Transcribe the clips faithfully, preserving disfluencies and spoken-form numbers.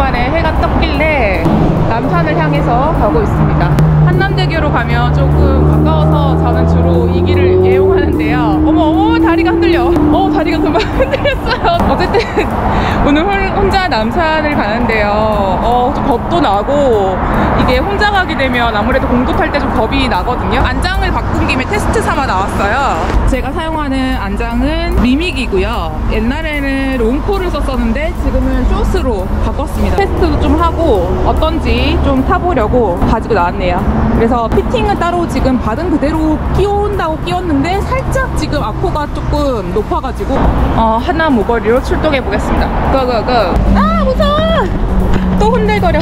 오랜만에 해가 떴길래 남산을 향해서 가고 있습니다. 한남대교로 가면 조금 가까워서 저는 주로 이 길을 이용하는데요. 어머 어머 다리가 흔들려. 어 다리가 그만 흔들렸어요. 어쨌든 오늘 혼자 남산을 가는데요. 어, 좀 겁도 나고 이게 혼자 가게 되면 아무래도 공도 탈 때 좀 겁이 나거든요. 안장을 바꾼 김에 테스트 삼아 나왔어요. 제가 사용하는 안장은 리믹이고요. 옛날에는 롱코를 썼었는데 지금은 숏으로 바꿨습니다. 테스트도 좀 하고 어떤지 좀 타보려고 가지고 나왔네요. 그래서 피팅은 따로 지금 받은 그대로 끼운다고 끼웠는데 살짝 지금 앞코가 조금 높아가지고 어, 하남 오거리로 출동해 보겠습니다. 고고고. 아 무서워. 또 흔들거려.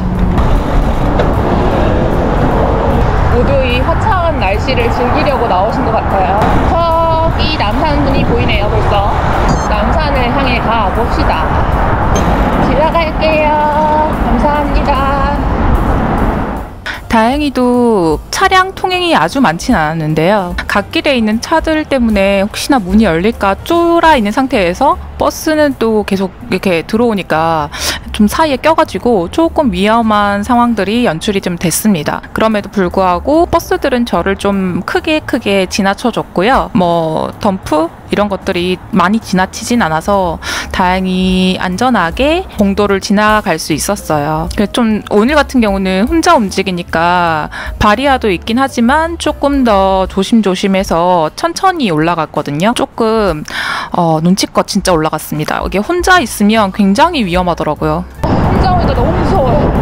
모두 이 화창한 날씨를 즐기려고 나오신 것 같아요. 저기 남산분이 보이네요. 벌써 남산을 향해 가봅시다. 지나갈게요. 감사합니다. 다행히도 차량 통행이 아주 많진 않았는데요. 갓길에 있는 차들 때문에 혹시나 문이 열릴까 쫄아 있는 상태에서 버스는 또 계속 이렇게 들어오니까 좀 사이에 껴가지고 조금 위험한 상황들이 연출이 좀 됐습니다. 그럼에도 불구하고 버스들은 저를 좀 크게 크게 지나쳐줬고요. 뭐 덤프 이런 것들이 많이 지나치진 않아서 다행히 안전하게 공도를 지나갈 수 있었어요. 좀 오늘 같은 경우는 혼자 움직이니까 바리아도 있긴 하지만 조금 더 조심조심해서 천천히 올라갔거든요. 조금 어, 눈치껏 진짜 올라갔습니다. 이게 혼자 있으면 굉장히 위험하더라고요. 혼자 오니까 너무 무서워요.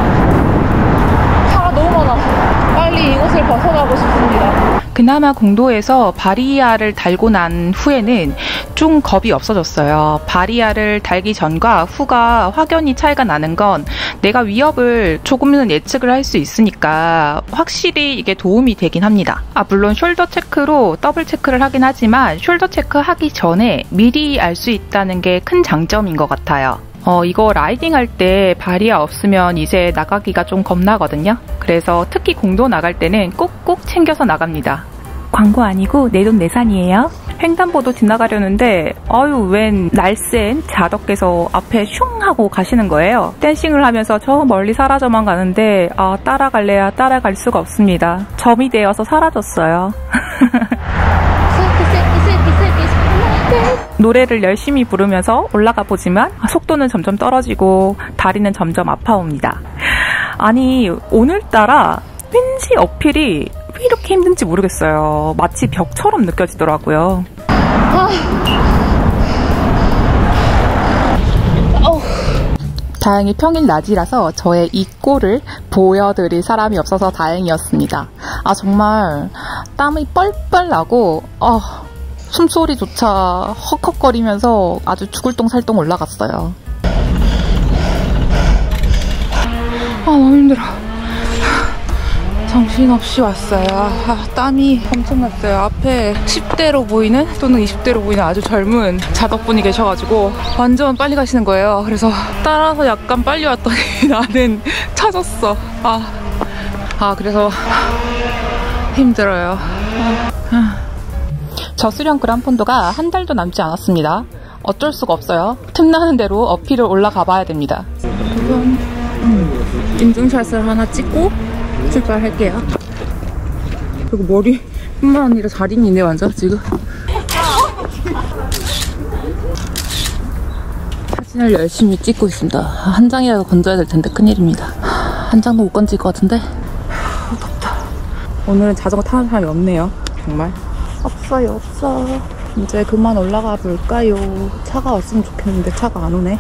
차가 너무 많아. 빨리 이곳을 벗어나고 싶습니다. 그나마 공도에서 바리아를 달고 난 후에는 좀 겁이 없어졌어요. 바리아를 달기 전과 후가 확연히 차이가 나는 건 내가 위협을 조금은 예측을 할 수 있으니까 확실히 이게 도움이 되긴 합니다. 아 물론 숄더 체크로 더블 체크를 하긴 하지만 숄더 체크 하기 전에 미리 알 수 있다는 게 큰 장점인 것 같아요. 어, 이거 라이딩 할 때 바리아 없으면 이제 나가기가 좀 겁나거든요. 그래서 특히 공도 나갈 때는 꼭꼭 챙겨서 나갑니다. 광고 아니고 내돈내산이에요. 횡단보도 지나가려는데 아유 웬 날쌘 자덕께서 앞에 슝 하고 가시는 거예요. 댄싱을 하면서 저 멀리 사라져만 가는데 아 따라갈래야 따라갈 수가 없습니다. 점이 되어서 사라졌어요. 노래를 열심히 부르면서 올라가 보지만 속도는 점점 떨어지고 다리는 점점 아파옵니다. 아니 오늘따라 왠지 어필이 왜 이렇게 힘든지 모르겠어요. 마치 벽처럼 느껴지더라고요. 아. 어. 다행히 평일 낮이라서 저의 이 꼴을 보여드릴 사람이 없어서 다행이었습니다. 아 정말 땀이 뻘뻘 나고 어, 숨소리조차 헉헉거리면서 아주 죽을 똥 살 똥 올라갔어요. 아 너무 힘들어. 정신없이 왔어요. 아, 땀이 엄청 났어요. 앞에 십 대로 보이는 또는 이십 대로 보이는 아주 젊은 자덕분이 계셔가지고 완전 빨리 가시는 거예요. 그래서 따라서 약간 빨리 왔더니 나는 찾았어. 아, 아 그래서 힘들어요. 아, 아. 저수령 그란폰도가 한 달도 남지 않았습니다. 어쩔 수가 없어요. 틈나는 대로 어필을 올라가 봐야 됩니다. 우선 음, 인증샷을 하나 찍고 출발할게요. 그리고 머리 뿐만 아니라 자린이네 완전 지금. 사진을 열심히 찍고 있습니다. 한 장이라도 건져야 될 텐데 큰일입니다. 한 장도 못 건질 것 같은데. 덥다. 오늘은 자전거 타는 사람이 없네요. 정말 없어요 없어. 이제 그만 올라가 볼까요? 차가 왔으면 좋겠는데 차가 안 오네.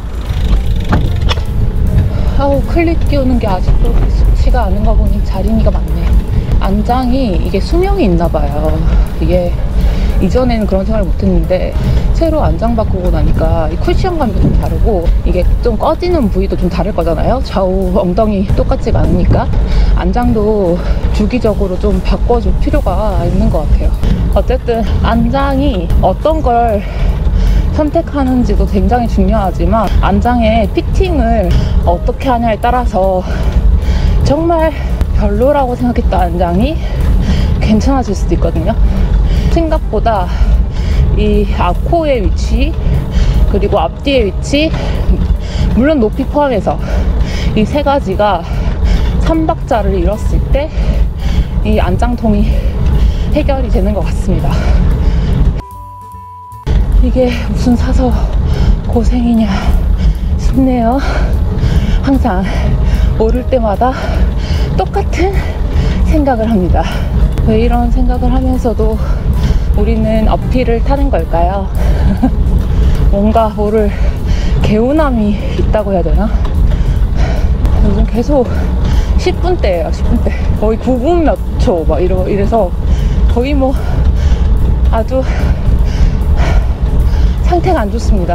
아우 클립 끼우는 게 아직도 쉽지가 않은가 보니 자린이가 많네. 안장이 이게 수명이 있나봐요. 이게 이전에는 그런 생각을 못했는데 새로 안장 바꾸고 나니까 이 쿠션감도 좀 다르고 이게 좀 꺼지는 부위도 좀 다를 거잖아요. 좌우 엉덩이 똑같지가 않으니까 안장도 주기적으로 좀 바꿔줄 필요가 있는 것 같아요. 어쨌든 안장이 어떤 걸 선택하는지도 굉장히 중요하지만 안장의 피팅을 어떻게 하냐에 따라서 정말 별로라고 생각했던 안장이 괜찮아질 수도 있거든요. 생각보다 이 앞코의 위치 그리고 앞뒤의 위치 물론 높이 포함해서 이 세 가지가 삼박자를 이뤘을 때 이 안장통이 해결이 되는 것 같습니다. 이게 무슨 사서 고생이냐 싶네요. 항상 오를 때마다 똑같은 생각을 합니다. 왜 이런 생각을 하면서도 우리는 어필을 타는 걸까요? 뭔가 모를 개운함이 있다고 해야 되나? 요즘 계속 십 분대예요. 십 분대. 거의 구 분 몇 초 막 이러, 이래서 거의 뭐 아주 상태가 안 좋습니다.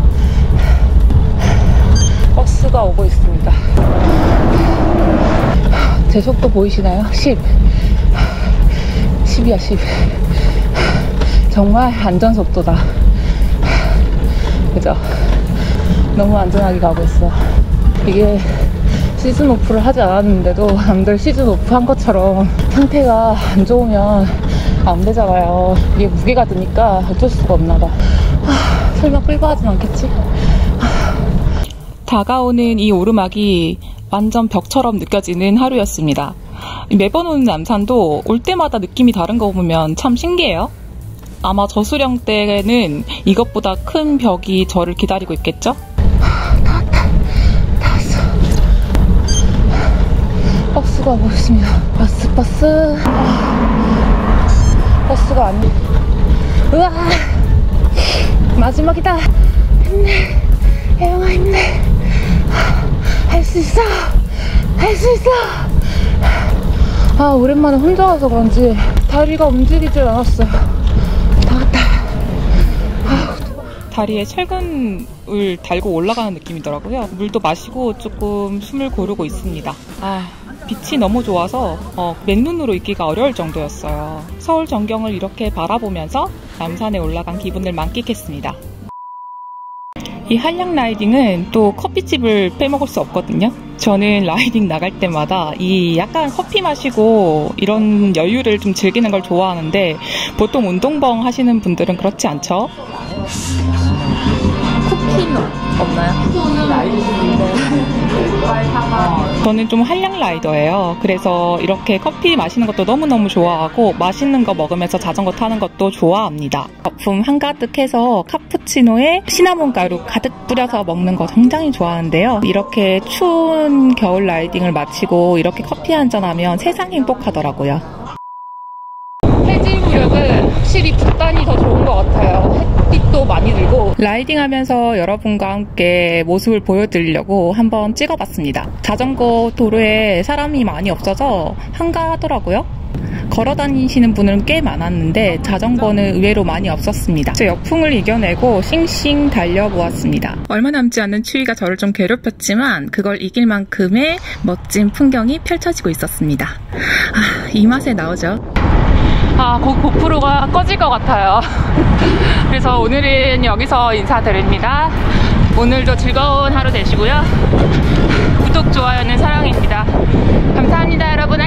버스가 오고 있습니다. 제 속도 보이시나요? 십. 십이야, 십. 정말 안전속도다. 그죠? 너무 안전하게 가고 있어. 이게 시즌 오프를 하지 않았는데도 남들 시즌 오프 한 것처럼 상태가 안 좋으면 안 되잖아요. 이게 무게가 드니까 어쩔 수가 없나 봐. 아, 설마 끌고 하진 않겠지? 다가오는 이 오르막이 완전 벽처럼 느껴지는 하루였습니다. 매번 오는 남산도 올 때마다 느낌이 다른 거 보면 참 신기해요. 아마 저수령 때는 이것보다 큰 벽이 저를 기다리고 있겠죠? 다 왔다. 다 왔어. 버스가 오고 있습니다. 버스, 버스. 버스가 안 돼. 우와! 마지막이다. 힘내. 혜영아, 힘내. 할 수 있어. 할 수 있어. 아, 오랜만에 혼자 와서 그런지 다리가 움직이질 않았어요. 다 왔다. 다리에 철근을 달고 올라가는 느낌이더라고요. 물도 마시고 조금 숨을 고르고 있습니다. 아, 빛이 너무 좋아서 어, 맨눈으로 있기가 어려울 정도였어요. 서울 전경을 이렇게 바라보면서 남산에 올라간 기분을 만끽했습니다. 이 한량 라이딩은 또 커피집을 빼먹을 수 없거든요. 저는 라이딩 나갈 때마다 이 약간 커피 마시고 이런 여유를 좀 즐기는 걸 좋아하는데 보통 운동벙 하시는 분들은 그렇지 않죠? 쿠키는 없나요? 라이딩인데. 저는 좀 한량 라이더예요. 그래서 이렇게 커피 마시는 것도 너무너무 좋아하고 맛있는 거 먹으면서 자전거 타는 것도 좋아합니다. 거품 한가득해서 카푸치노에 시나몬 가루 가득 뿌려서 먹는 거 굉장히 좋아하는데요. 이렇게 추운 겨울 라이딩을 마치고 이렇게 커피 한잔하면 세상이 행복하더라고요. 해질무렵은 확실히 북단이 더 좋은 것 같아요. 햇빛도 많이 들고. 라이딩 하면서 여러분과 함께 모습을 보여드리려고 한번 찍어봤습니다. 자전거 도로에 사람이 많이 없어서 한가하더라고요. 걸어 다니시는 분은 꽤 많았는데 자전거는 의외로 많이 없었습니다. 제 역풍을 이겨내고 싱싱 달려보았습니다. 얼마 남지 않은 추위가 저를 좀 괴롭혔지만 그걸 이길 만큼의 멋진 풍경이 펼쳐지고 있었습니다. 아, 이 맛에 나오죠. 아, 곧 고프로가 꺼질 것 같아요. 그래서 오늘은 여기서 인사드립니다. 오늘도 즐거운 하루 되시고요. 구독, 좋아요는 사랑입니다. 감사합니다, 여러분.